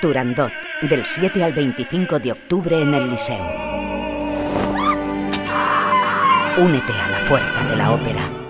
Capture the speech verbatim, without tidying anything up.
Turandot, del siete al veinticinco de octubre en el Liceo. Únete a la fuerza de la ópera.